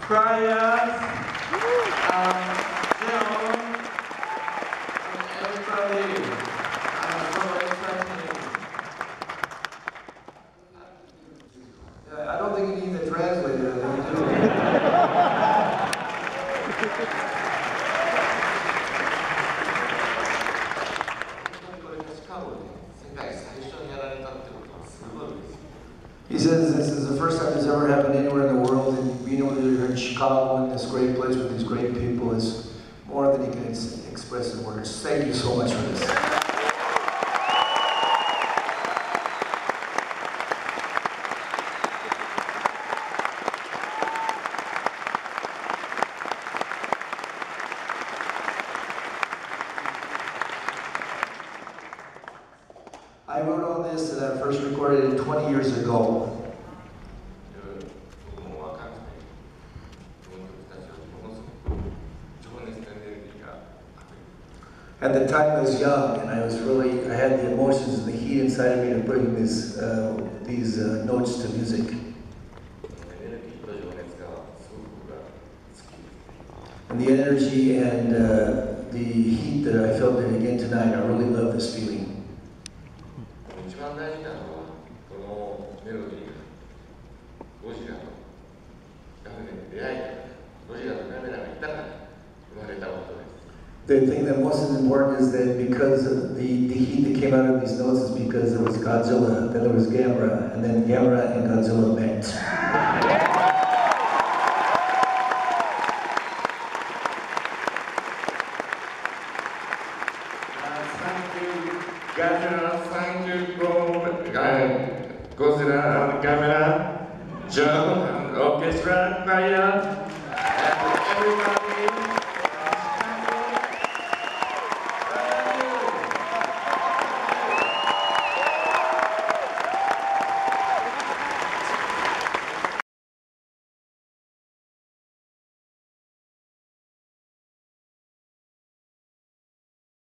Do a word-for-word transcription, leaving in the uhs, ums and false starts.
choirs, um, John, and everybody. I'm so excited. Yeah, I don't think you need a translator. I think you do. これがシカゴで世界最初にやられたってことはすごいですよ。 He says this is the first time this ever happened anywhere in the world, and being able to do it here in Chicago in this great place with these great people is more than he can ex express in words. Thank you so much for this. I wrote all this and I first recorded it twenty years ago. At the time I was young and I was really, I had the emotions and the heat inside of me to bring this, uh, these uh, notes to music. And the energy and uh, the heat that I felt it again tonight, I really love this feeling. The thing that most important is that because of the, the heat that came out of these notes is because there was Godzilla, then there was Gamera, and then Gamera and Godzilla met. Thank you, Godzilla, thank you, Godzilla and Gamera, John and Orchestra, Choir, and everybody.